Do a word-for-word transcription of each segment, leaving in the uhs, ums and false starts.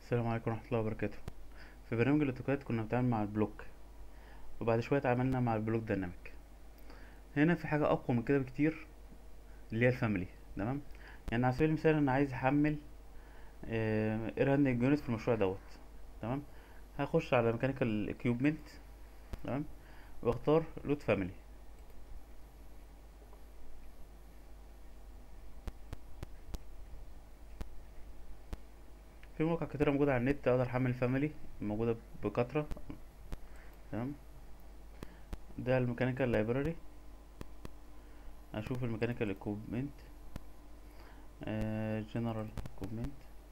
السلام عليكم ورحمة الله وبركاته. في برنامج الاوتوكاد كنا بنتعامل مع البلوك، وبعد شوية اتعاملنا مع البلوك دايناميك. هنا في حاجة أقوى من كده بكتير، اللي هي الفاميلي. تمام. يعني على سبيل المثال أنا عايز أحمل ايرهاند يونت في المشروع دوت. تمام. هخش على ميكانيكال اكيوبمنت. تمام. واختار لود فاميلي. في مواقع كتيرة موجودة على النت أقدر أحمل فاميلي، موجودة بكثرة. تمام. ده الميكانيكال لايبراري. أشوف الميكانيكال اكيوبمنت، جنرال اكيوبمنت،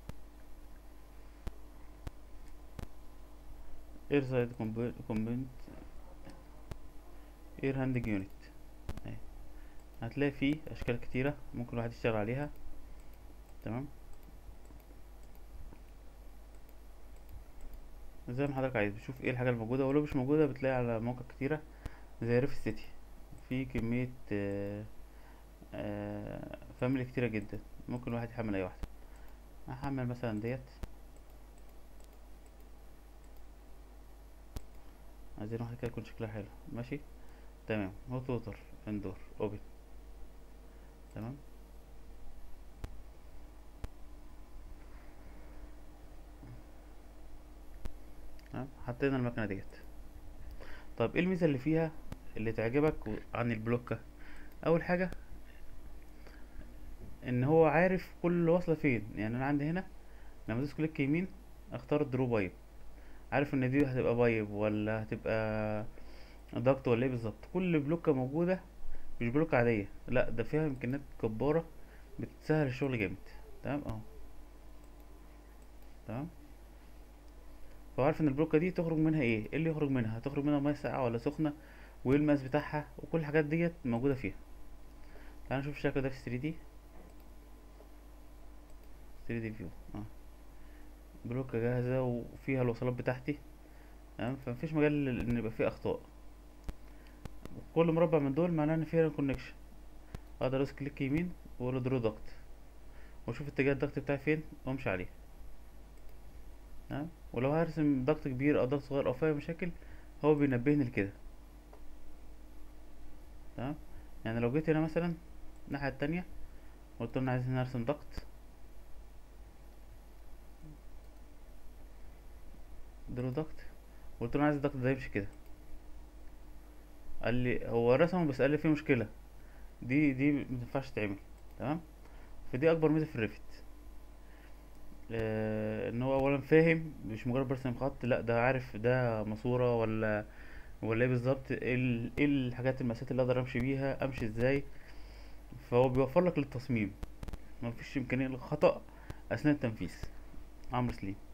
اير سايد كومبوننت، اير هاندنج يونت. هتلاقي فيه اشكال كتيرة ممكن الواحد يشتغل عليها. تمام. زي ما حضرتك عايز بتشوف ايه الحاجة الموجودة، ولو مش موجودة بتلاقي على مواقع كتيرة زي ريف سيتي في كمية آه، آه، فاميلي كتيرة جدا. ممكن الواحد يحمل اي واحدة. هحمل مثلا ديت. عايزين واحدة كده يكون شكلها حلو. ماشي. تمام. هوت ووتر اندور اوبن. تمام. تمام. حطينا المكنة ديت. طب ايه الميزة اللي فيها اللي تعجبك و- عن البلوكة؟ اول حاجة ان هو عارف كل وصلة فين. يعني انا عندي هنا لما ادوس كليك يمين اختار الدرو بايب، عارف ان دي هتبقى بايب ولا هتبقى ضغط ولا ايه بالظبط. كل بلوكة موجودة، مش بلوكة عادية، لا ده فيها امكانيات جبارة بتسهل الشغل جامد. تمام اهو. تمام. فهو عارف ان البلوكة دي تخرج منها ايه، ايه اللي يخرج منها، هتخرج منها ميه ساقعة ولا سخنة، وايه المقاس بتاعها، وكل الحاجات ديت موجودة فيها. تعال نشوف الشكل ده في ثري دي. ثري دي فيو اه. بلوكة جاهزة وفيها الوصلات بتاعتي. تمام. فمفيش مجال ان يبقى فيه اخطاء. كل مربع من دول معناه ان فيه كونكشن. اقدر ادوس كليك يمين واقول له درو ضغط، واشوف اتجاه الضغط بتاعي فين وامشي عليه. تمام. ولو هرسم ضغط كبير او ضغط صغير او فيها مشاكل، هو بينبهني لكده. تمام. يعني لو جيت هنا مثلا الناحية التانية، قلت له انا عايز هنا ارسم ضغط، اديله ضغط، قلت له انا عايز الضغط ده يمشي كده. قال لي هو رسمه بس قال لي فيه مشكلة، دي دي متنفعش تتعمل. تمام. فدي اكبر ميزة في الريفت. آه ان هو اولا فاهم، مش مجرد برسم خط، لا ده عارف ده ماسورة ولا ولا ايه بالظبط، ايه ال- إيه الحاجات المسافات اللي اقدر امشي بيها، امشي ازاي. فهو بيوفر لك للتصميم، مفيش امكانية للخطأ اثناء التنفيذ. عمرو سليم.